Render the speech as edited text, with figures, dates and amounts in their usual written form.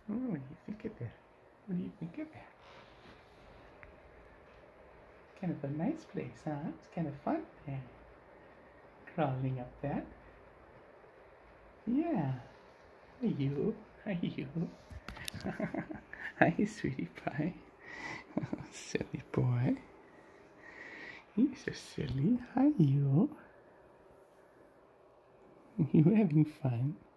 Oh, what do you think of that? What do you think of that? Kind of a nice place, huh? It's kind of fun there. Crawling up that. Yeah. Hi, you. Hi, you. Hi, sweetie pie. Silly boy. You're so silly. Hi, you. You having fun?